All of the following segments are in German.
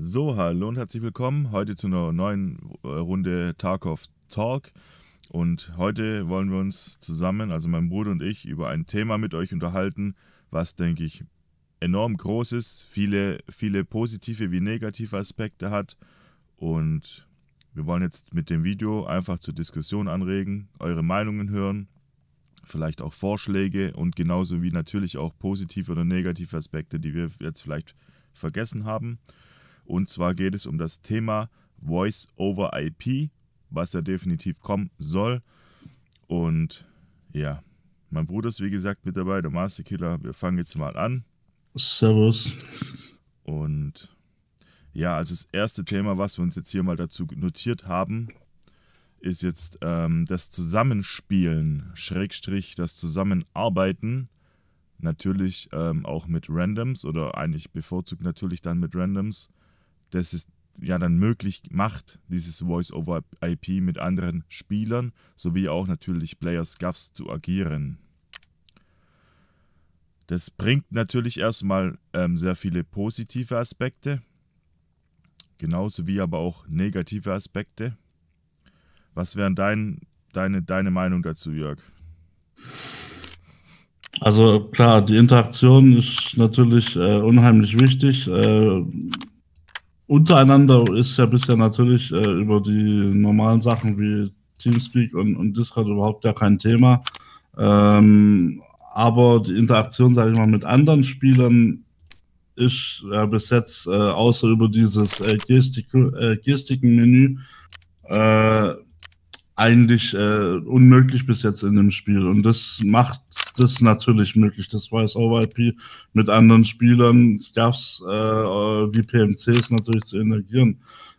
So, hallo und herzlich willkommen heute zu einer neuen Runde Tarkov Talk. Und heute wollen wir uns zusammen, also mein Bruder und ich, über ein Thema mit euch unterhalten, was, denke ich, enorm groß ist, viele positive wie negative Aspekte hat. Und wir wollen jetzt mit dem Video einfach zur Diskussion anregen, eure Meinungen hören, vielleicht auch Vorschläge und genauso wie natürlich auch positive oder negative Aspekte, die wir jetzt vielleicht vergessen haben. Und zwar geht es um das Thema Voice over IP, was ja definitiv kommen soll. Und ja, mein Bruder ist wie gesagt mit dabei, der Masterkiller. Wir fangen jetzt mal an. Servus. Und ja, also das erste Thema, was wir uns jetzt hier mal dazu notiert haben, ist jetzt das Zusammenspielen, Schrägstrich das Zusammenarbeiten, natürlich auch mit Randoms oder eigentlich bevorzugt natürlich dann mit Randoms, das es ja dann möglich macht, dieses Voice-over-IP mit anderen Spielern, sowie auch natürlich Player-Scuffs zu agieren. Das bringt natürlich erstmal sehr viele positive Aspekte, genauso wie aber auch negative Aspekte. Was wären deine Meinung dazu, Jörg? Also klar, die Interaktion ist natürlich unheimlich wichtig. Untereinander ist ja bisher natürlich über die normalen Sachen wie Teamspeak und Discord überhaupt ja kein Thema. Aber die Interaktion, sage ich mal, mit anderen Spielern ist bis jetzt außer über dieses Gestiken-Menü eigentlich unmöglich bis jetzt in dem Spiel. Und das macht das natürlich möglich, das Voice-over-IP mit anderen Spielern, Staffs wie PMCs natürlich zu interagieren.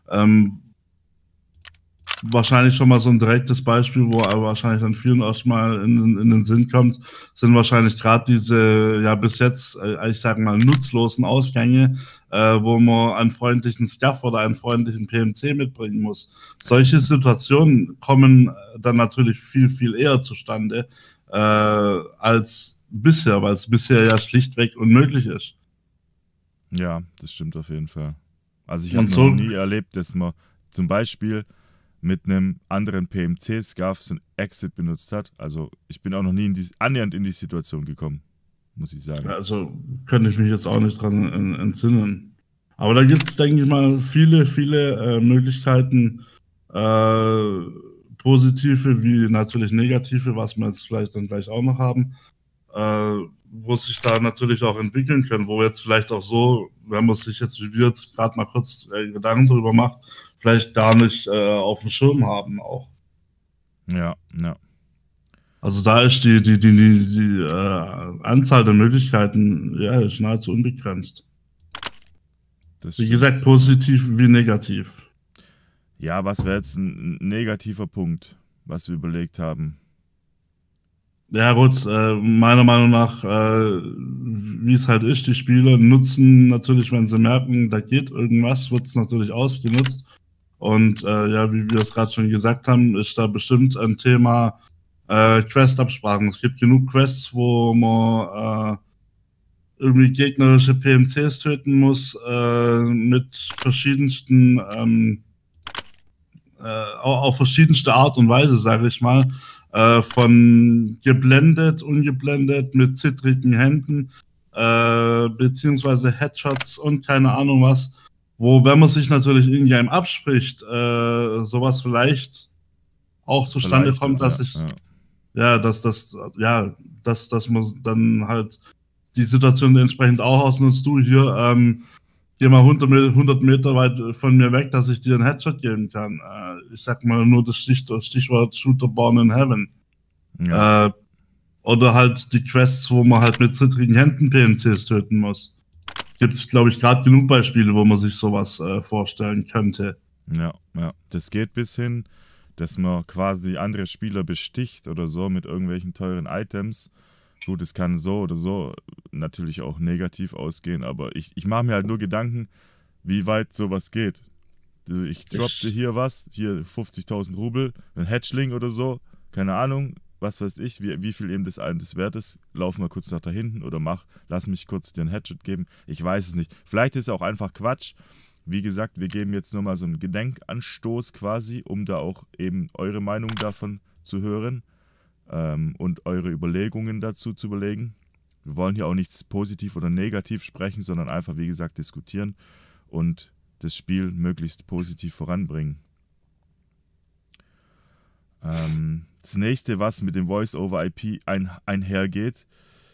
Wahrscheinlich schon mal so ein direktes Beispiel, wo aber wahrscheinlich dann vielen erstmal in den Sinn kommt, sind wahrscheinlich gerade diese, ja, bis jetzt, ich sage mal, nutzlosen Ausgänge, wo man einen freundlichen Staff oder einen freundlichen PMC mitbringen muss. Solche Situationen kommen dann natürlich viel, viel eher zustande als bisher, weil es bisher ja schlichtweg unmöglich ist. Ja, das stimmt auf jeden Fall. Also ich habe Und noch so, nie erlebt, dass man zum Beispiel mit einem anderen PMC-Scarf so ein Exit benutzt hat. Also ich bin auch noch nie annähernd in die Situation gekommen, muss ich sagen. also könnte ich mich jetzt auch nicht dran entsinnen. Aber da gibt es, denke ich mal, viele, viele Möglichkeiten, positive wie natürlich negative, was wir jetzt vielleicht dann gleich auch noch haben, wo sich da natürlich auch entwickeln können, wo jetzt vielleicht auch so, wenn man sich jetzt, wie wir jetzt gerade mal kurz Gedanken darüber macht, vielleicht gar nicht auf dem Schirm haben auch. Ja, ja. Also da ist die Anzahl der Möglichkeiten, ja, ist nahezu unbegrenzt. Das Wie stimmt. gesagt, positiv wie negativ. Ja, was wäre jetzt ein negativer Punkt, was wir überlegt haben? Ja gut, meiner Meinung nach, wie es halt ist, die Spieler nutzen natürlich, wenn sie merken, da geht irgendwas, wird es natürlich ausgenutzt. Und ja, wie wir es gerade schon gesagt haben, ist da bestimmt ein Thema Quest-Absprachen. Es gibt genug Quests, wo man irgendwie gegnerische PMCs töten muss, mit verschiedensten, auf verschiedenste Art und Weise, sage ich mal. Von geblendet, ungeblendet, mit zittrigen Händen, beziehungsweise Headshots und keine Ahnung was. Wo, wenn man sich natürlich in-game abspricht, sowas vielleicht auch zustande Verleichtet, kommt, ja, dass ich, ja. ja, dass man dann halt die Situation entsprechend auch ausnutzt. Du hier, geh mal 100 Meter weit von mir weg, dass ich dir einen Headshot geben kann. Ich sag mal nur das Stichwort Shooter Born in Heaven. Ja, Äh, oder halt die Quests, wo man halt mit zittrigen Händen PMCs töten muss. Gibt es, glaube ich, gerade genug Beispiele, wo man sich sowas vorstellen könnte. ja, ja. Das geht bis hin, dass man quasi andere Spieler besticht oder so mit irgendwelchen teuren Items. Gut, es kann so oder so natürlich auch negativ ausgehen, aber ich mache mir halt nur Gedanken, wie weit sowas geht. Ich droppte Ich, hier was, hier 50.000 Rubel, ein Hatchling oder so, keine Ahnung, was weiß ich, wie viel eben das einem das wert ist. Lauf mal kurz nach da hinten oder lass mich kurz dir einen Headshot geben. Ich weiß es nicht. Vielleicht ist es auch einfach Quatsch, wie gesagt, wir geben jetzt nur mal so einen Gedenkanstoß quasi, um da auch eben eure Meinung davon zu hören und eure Überlegungen dazu zu überlegen. Wir wollen hier auch nichts positiv oder negativ sprechen, sondern einfach, wie gesagt, diskutieren und das Spiel möglichst positiv voranbringen. Das nächste, was mit dem Voice-over-IP einhergeht,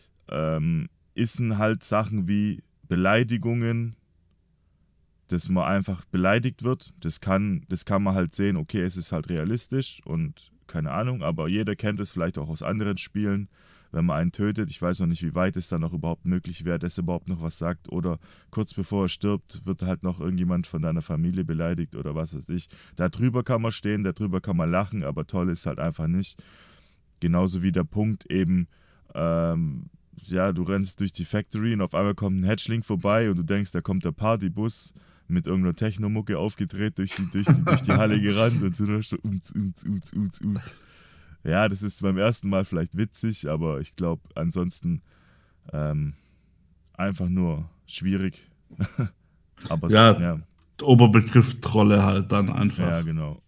sind halt Sachen wie Beleidigungen, dass man einfach beleidigt wird. Das kann man halt sehen, okay, es ist halt realistisch und keine Ahnung, aber jeder kennt es vielleicht auch aus anderen Spielen, wenn man einen tötet. Ich weiß noch nicht, wie weit es dann noch überhaupt möglich wäre, dass er überhaupt noch was sagt, oder kurz bevor er stirbt, wird halt noch irgendjemand von deiner Familie beleidigt oder was weiß ich. Darüber kann man stehen, darüber kann man lachen, aber toll ist halt einfach nicht. Genauso wie der Punkt eben, ja, du rennst durch die Factory und auf einmal kommt ein Hatchling vorbei und du denkst, da kommt der Partybus mit irgendeiner Technomucke aufgedreht durch die Halle gerannt und du da so Ja, das ist beim ersten Mal vielleicht witzig, aber ich glaube ansonsten einfach nur schwierig. Aber Ja, so, ja, der Oberbegriff Trolle halt dann einfach. ja, genau.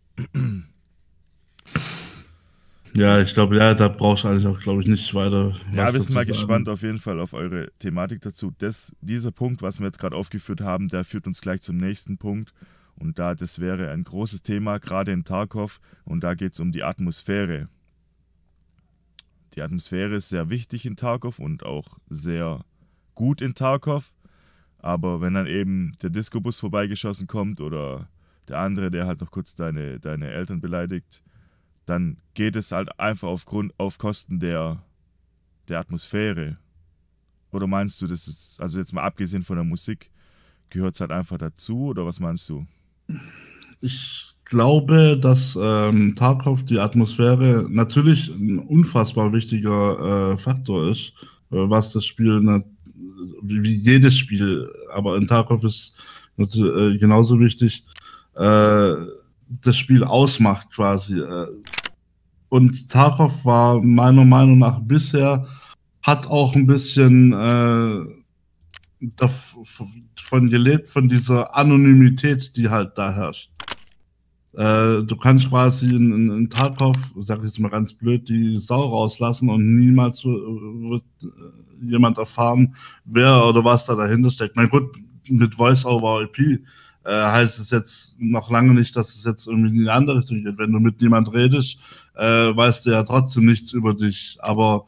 Ja, ich glaube, ja, da brauchst du eigentlich auch, glaube ich, nicht weiter. Ja, wir sind mal dazu sagen. gespannt auf jeden Fall auf eure Thematik dazu. Dieser Punkt, was wir jetzt gerade aufgeführt haben, der führt uns gleich zum nächsten Punkt. Und das wäre ein großes Thema, gerade in Tarkov. Und da geht es um die Atmosphäre. Die Atmosphäre ist sehr wichtig in Tarkov und auch sehr gut in Tarkov. Aber wenn dann eben der Discobus vorbeigeschossen kommt oder der andere, der halt noch kurz deine Eltern beleidigt, dann geht es halt einfach auf Kosten der Atmosphäre. Oder meinst du, das ist, also jetzt mal abgesehen von der Musik, gehört es halt einfach dazu, oder was meinst du? Ich glaube, dass Tarkov, die Atmosphäre, natürlich ein unfassbar wichtiger Faktor ist, was das Spiel, wie jedes Spiel, aber in Tarkov ist genauso wichtig, das Spiel ausmacht quasi. Und Tarkov war meiner Meinung nach bisher, hat auch ein bisschen davon gelebt, von dieser Anonymität, die halt da herrscht. Du kannst quasi in Tarkov, sag ich jetzt mal ganz blöd, die Sau rauslassen und niemals wird jemand erfahren, wer oder was da dahinter steckt. Mein Gott, mit Voice-over-IP heißt es jetzt noch lange nicht, dass es jetzt irgendwie in die andere Richtung geht. Wenn du mit niemand redest, weißt du ja trotzdem nichts über dich. Aber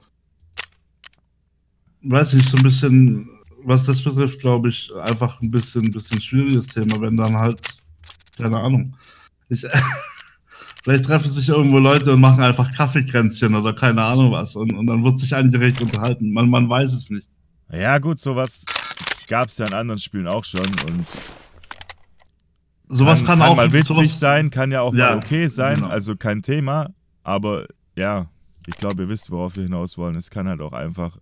weiß ich, so ein bisschen, was das betrifft, glaube ich, einfach ein bisschen schwieriges Thema, wenn dann halt, keine Ahnung. Vielleicht treffen sich irgendwo Leute und machen einfach Kaffeekränzchen oder keine Ahnung was und dann wird sich angeregt unterhalten. Man weiß es nicht. Ja gut, sowas gab es ja in anderen Spielen auch schon und sowas kann auch mal witzig sein, kann ja auch mal okay sein, genau. Also kein Thema, aber ja, ich glaube, ihr wisst, worauf wir hinaus wollen. Es kann halt auch einfach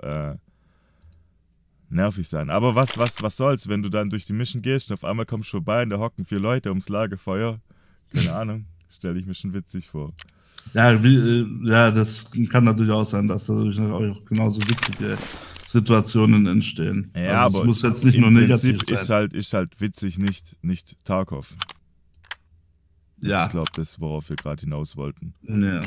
nervig sein. Aber was soll's, wenn du dann durch die Mission gehst und auf einmal kommst du vorbei und da hocken 4 Leute ums Lagerfeuer. Keine Ahnung, stelle ich mir schon witzig vor. Ja, ja, das kann natürlich auch sein, dass dadurch auch genauso witzige Situationen entstehen. Ja, also aber es muss jetzt nicht nur negativ sein. Ist halt witzig, nicht Tarkov. Ja. Ich glaube, das, worauf wir gerade hinaus wollten. Ja.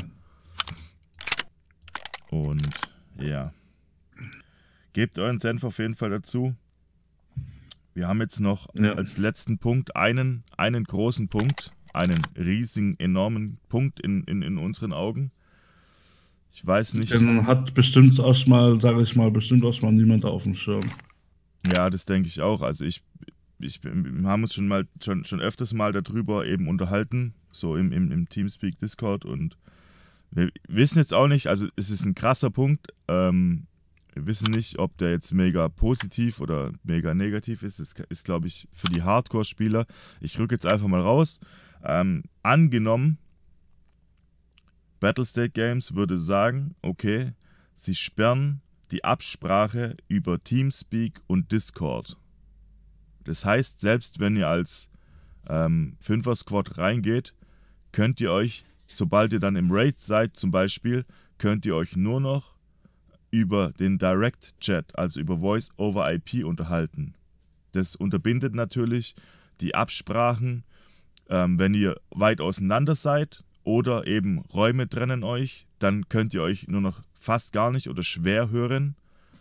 Und ja. Gebt euren Senf auf jeden Fall dazu. Wir haben jetzt noch als letzten Punkt einen großen Punkt, einen riesigen, enormen Punkt in unseren Augen. Ich weiß nicht. Den hat bestimmt erstmal, sage ich mal, niemand auf dem Schirm. Ja, das denke ich auch. Also wir haben uns schon öfters mal darüber eben unterhalten, so im Teamspeak Discord, und wir wissen jetzt auch nicht, also es ist ein krasser Punkt, wir wissen nicht, ob der jetzt mega positiv oder mega negativ ist. Das ist, glaube ich, für die Hardcore-Spieler. Ich rücke jetzt einfach mal raus. Angenommen, Battlestate Games würde sagen, okay, sie sperren die Absprache über Teamspeak und Discord. Das heißt, selbst wenn ihr als 5er-Squad reingeht, könnt ihr euch, sobald ihr dann im Raid seid zum Beispiel, könnt ihr euch nur noch über den Direct Chat, also über Voice over IP unterhalten. Das unterbindet natürlich die Absprachen, wenn ihr weit auseinander seid oder eben Räume trennen euch, dann könnt ihr euch nur noch fast gar nicht oder schwer hören.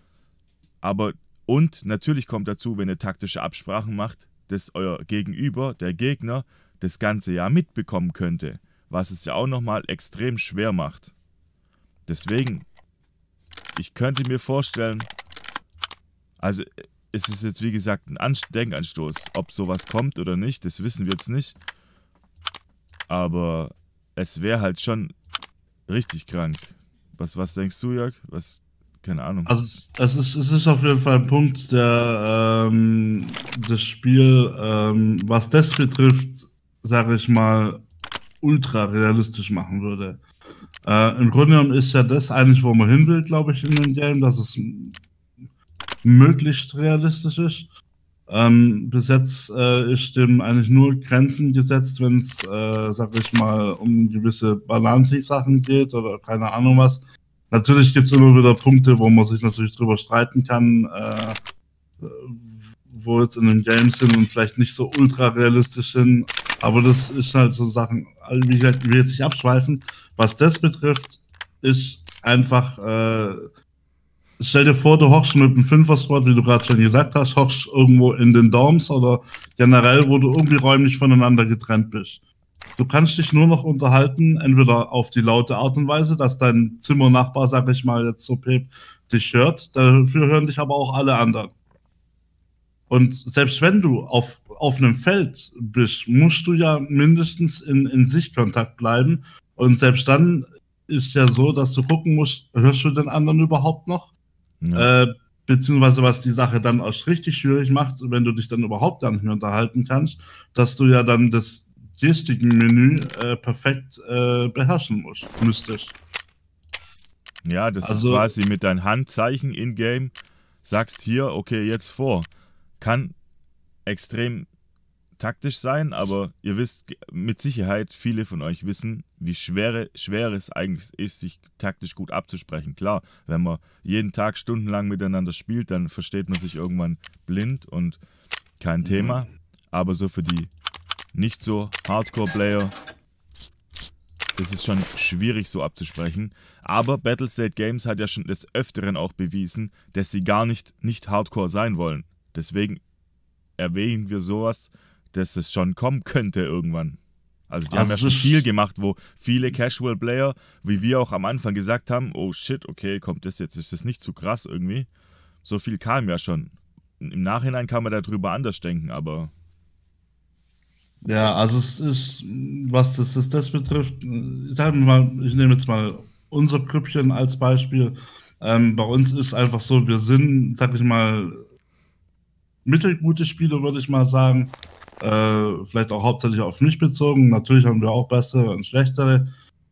Und natürlich kommt dazu, wenn ihr taktische Absprachen macht, dass euer Gegenüber, der Gegner, das Ganze ja mitbekommen könnte, was es ja auch nochmal extrem schwer macht. Deswegen, ich könnte mir vorstellen, also es ist jetzt wie gesagt ein Denkanstoß, ob sowas kommt oder nicht, das wissen wir jetzt nicht, aber es wäre halt schon richtig krank. Was denkst du, Jörg? Keine Ahnung. Also es ist auf jeden Fall ein Punkt, der das Spiel, was das betrifft, sage ich mal, ultra realistisch machen würde. Im Grunde genommen ist ja das eigentlich, wo man hin will, glaube ich, in dem Game, dass es möglichst realistisch ist. Bis jetzt ist dem eigentlich nur Grenzen gesetzt, wenn es, sag ich mal, um gewisse Balance-Sachen geht oder keine Ahnung was. Natürlich gibt es immer wieder Punkte, wo man sich natürlich drüber streiten kann, wo jetzt in einem Game sind und vielleicht nicht so ultra realistisch sind. Aber das ist halt so Sachen, wie gesagt, ich will jetzt nicht abschweifen. Was das betrifft, ist einfach, stell dir vor, du hockst mit dem Fünfer-Squad, wie du gerade schon gesagt hast, hockst irgendwo in den Dorms oder generell, wo du irgendwie räumlich voneinander getrennt bist. Du kannst dich nur noch unterhalten, entweder auf die laute Art und Weise, dass dein Zimmernachbar, sag ich mal jetzt so Pep, dich hört. Dafür hören dich aber auch alle anderen. Und selbst wenn du auf einem Feld bist, musst du ja mindestens in Sichtkontakt bleiben. Und selbst dann ist ja so, dass du gucken musst, hörst du den anderen überhaupt noch? Ja. Beziehungsweise was die Sache dann auch richtig schwierig macht, wenn du dich dann überhaupt gar nicht mehr unterhalten kannst, dass du ja dann das Gestiken-Menü perfekt beherrschen müsstest. Ja, das ist quasi mit deinen Handzeichen in-game, sagst hier, okay, jetzt vor. Kann extrem taktisch sein, aber ihr wisst mit Sicherheit, viele von euch wissen, wie schwer es eigentlich ist, sich taktisch gut abzusprechen. Klar, wenn man jeden Tag stundenlang miteinander spielt, dann versteht man sich irgendwann blind und kein Thema. Aber so für die nicht so Hardcore-Player, das ist schon schwierig so abzusprechen. Aber Battlestate Games hat ja schon des Öfteren auch bewiesen, dass sie gar nicht Hardcore sein wollen. Deswegen erwähnen wir sowas, dass es schon kommen könnte irgendwann. Also die haben ja schon viel gemacht, wo viele Casual-Player, wie wir auch am Anfang gesagt haben, oh shit, okay, kommt das jetzt, ist das nicht zu krass irgendwie. So viel kam ja schon. Im Nachhinein kann man darüber anders denken, aber... Ja, also es ist, was das betrifft, ich nehme jetzt mal unser Grüppchen als Beispiel. Bei uns ist einfach so, wir sind, sag ich mal, mittelgute Spieler, würde ich mal sagen. Vielleicht auch hauptsächlich auf mich bezogen. Natürlich haben wir auch bessere und schlechtere.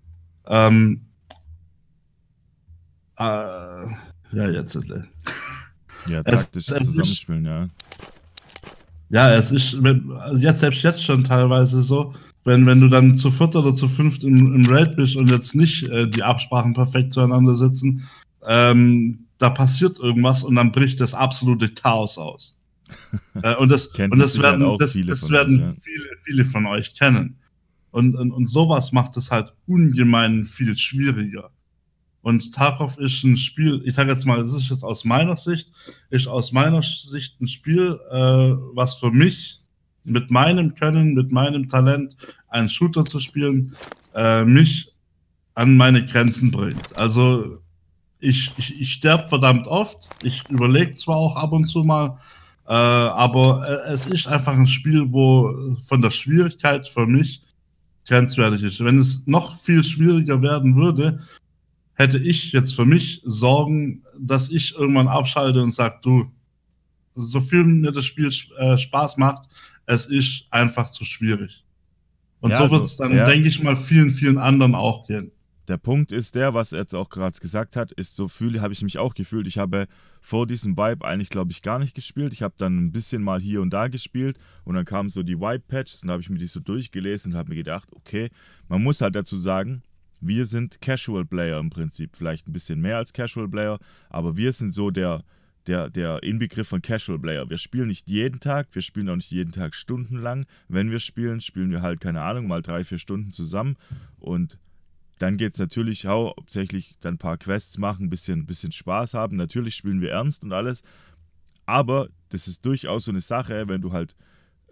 Ja, jetzt. Ja, taktisch zusammenspielen, ja. Ja, es ist jetzt schon teilweise so, wenn du dann zu viert oder zu fünft im Raid bist und jetzt nicht die Absprachen perfekt zueinander sitzen, da passiert irgendwas und dann bricht das absolute Chaos aus. Und das werden viele von euch kennen. Und sowas macht es halt ungemein viel schwieriger. Und Tarkov ist ein Spiel, ich sage jetzt mal, das ist jetzt aus meiner Sicht ein Spiel, was für mich mit meinem Können, mit meinem Talent, einen Shooter zu spielen, mich an meine Grenzen bringt. Also ich sterbe verdammt oft, ich überlege zwar auch ab und zu mal, aber es ist einfach ein Spiel, wo von der Schwierigkeit für mich grenzwertig ist. Wenn es noch viel schwieriger werden würde, hätte ich jetzt für mich Sorgen, dass ich irgendwann abschalte und sage, du, so viel mir das Spiel Spaß macht, es ist einfach zu schwierig. Und ja, so wird es dann, denke ich mal, vielen anderen auch gehen. Der Punkt ist der, was er jetzt auch gerade gesagt hat, ist so habe ich mich auch gefühlt. Ich habe vor diesem Vibe eigentlich, glaube ich, gar nicht gespielt. Ich habe dann ein bisschen mal hier und da gespielt und dann kamen so die Vibe-Patches und da habe ich mir die so durchgelesen und habe mir gedacht, okay, man muss halt dazu sagen, wir sind Casual-Player im Prinzip, vielleicht ein bisschen mehr als Casual-Player, aber wir sind so der der Inbegriff von Casual Player. Wir spielen nicht jeden Tag, wir spielen auch nicht jeden Tag stundenlang. Wenn wir spielen, spielen wir halt, keine Ahnung, mal 3-4 Stunden zusammen. Und dann geht es natürlich hauptsächlich dann ein paar Quests machen, ein bisschen Spaß haben. Natürlich spielen wir ernst und alles. Aber das ist durchaus so eine Sache, wenn du halt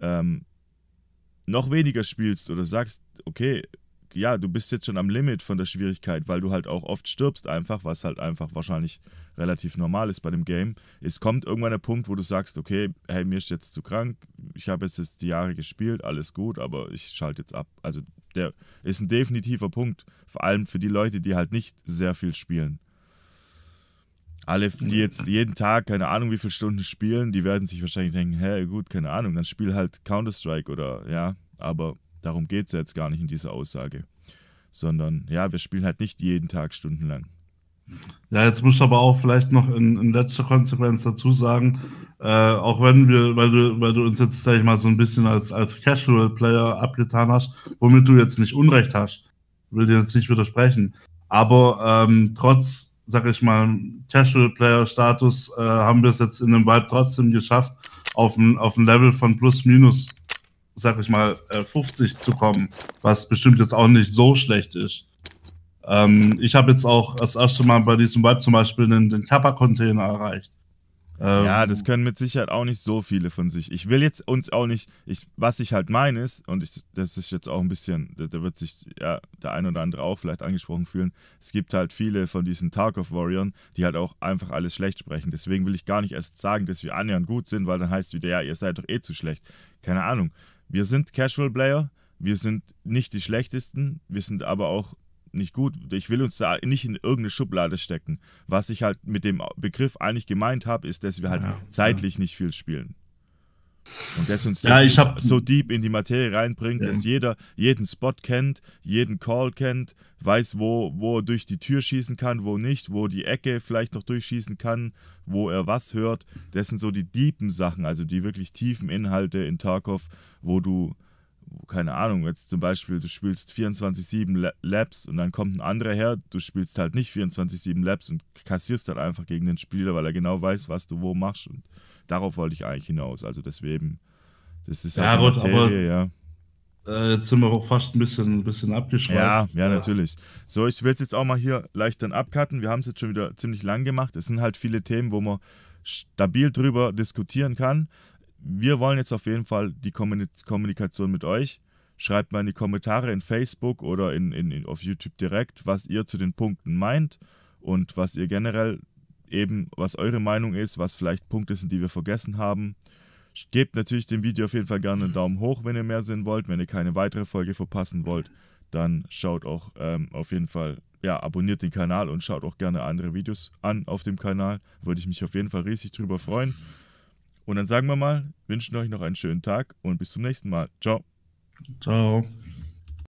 noch weniger spielst oder sagst, okay, ja, du bist jetzt schon am Limit von der Schwierigkeit, weil du halt auch oft stirbst einfach, was halt einfach wahrscheinlich relativ normal ist bei dem Game. Es kommt irgendwann der Punkt, wo du sagst, okay, hey, mir ist jetzt zu krank, ich habe jetzt die Jahre gespielt, alles gut, aber ich schalte jetzt ab. Also der ist ein definitiver Punkt, vor allem für die Leute, die halt nicht sehr viel spielen. Alle, die jetzt jeden Tag, keine Ahnung wie viele Stunden spielen, die werden sich wahrscheinlich denken, hä, gut, keine Ahnung, dann spiel halt Counter-Strike oder, ja, aber darum geht es ja jetzt gar nicht in dieser Aussage. Sondern, ja, wir spielen halt nicht jeden Tag stundenlang. Ja, jetzt muss ich aber auch vielleicht noch in letzter Konsequenz dazu sagen, auch wenn weil du uns jetzt, sag ich mal, so ein bisschen als Casual-Player abgetan hast, womit du jetzt nicht Unrecht hast, will dir jetzt nicht widersprechen. Aber trotz, sag ich mal, Casual-Player-Status haben wir es jetzt in dem Vibe trotzdem geschafft, auf ein Level von plus minus, sag ich mal, 50 zu kommen, was bestimmt jetzt auch nicht so schlecht ist. Ich habe jetzt auch das erste Mal bei diesem Vibe zum Beispiel den Kappa-Container erreicht. Ja, das können mit Sicherheit auch nicht so viele von sich. Ich will jetzt uns auch nicht, was ich halt meine ist, und das ist jetzt auch ein bisschen, da wird sich ja der ein oder andere auch vielleicht angesprochen fühlen, es gibt halt viele von diesen Tarkov-Warriors, die halt auch einfach alles schlecht sprechen. Deswegen will ich gar nicht erst sagen, dass wir annähernd gut sind, weil dann heißt es wieder, ja, ihr seid doch eh zu schlecht. Keine Ahnung. Wir sind Casual-Player, wir sind nicht die schlechtesten, wir sind aber auch nicht gut. Ich will uns da nicht in irgendeine Schublade stecken. Was ich halt mit dem Begriff eigentlich gemeint habe, ist, dass wir halt zeitlich nicht viel spielen. Und dass uns das so deep in die Materie reinbringt, dass jeder jeden Spot kennt, jeden Call kennt, weiß, wo er durch die Tür schießen kann, wo nicht, wo die Ecke vielleicht noch durchschießen kann, wo er was hört. Das sind so die deepen Sachen, also die wirklich tiefen Inhalte in Tarkov, wo du, keine Ahnung, jetzt zum Beispiel, du spielst 24/7 Laps und dann kommt ein anderer her, du spielst halt nicht 24/7 Laps und kassierst halt einfach gegen den Spieler, weil er genau weiß, was du wo machst, und darauf wollte ich eigentlich hinaus, also deswegen, das ist halt gut, Materie, aber jetzt sind wir auch fast ein bisschen abgeschweift. Ja, natürlich. So, ich will es jetzt auch mal hier leicht dann abcutten, wir haben es jetzt schon wieder ziemlich lang gemacht, es sind halt viele Themen, wo man stabil drüber diskutieren kann. Wir wollen jetzt auf jeden Fall die Kommunikation mit euch. Schreibt mal in die Kommentare in Facebook oder auf YouTube direkt, was ihr zu den Punkten meint und was ihr generell eben, was eure Meinung ist, was vielleicht Punkte sind, die wir vergessen haben. Gebt natürlich dem Video auf jeden Fall gerne einen Daumen hoch, wenn ihr mehr sehen wollt. Wenn ihr keine weitere Folge verpassen wollt, dann schaut auch auf jeden Fall, ja, abonniert den Kanal und schaut auch gerne andere Videos an auf dem Kanal. Würde ich mich auf jeden Fall riesig drüber freuen. Und dann sagen wir mal, wünschen euch noch einen schönen Tag und bis zum nächsten Mal. Ciao. Ciao.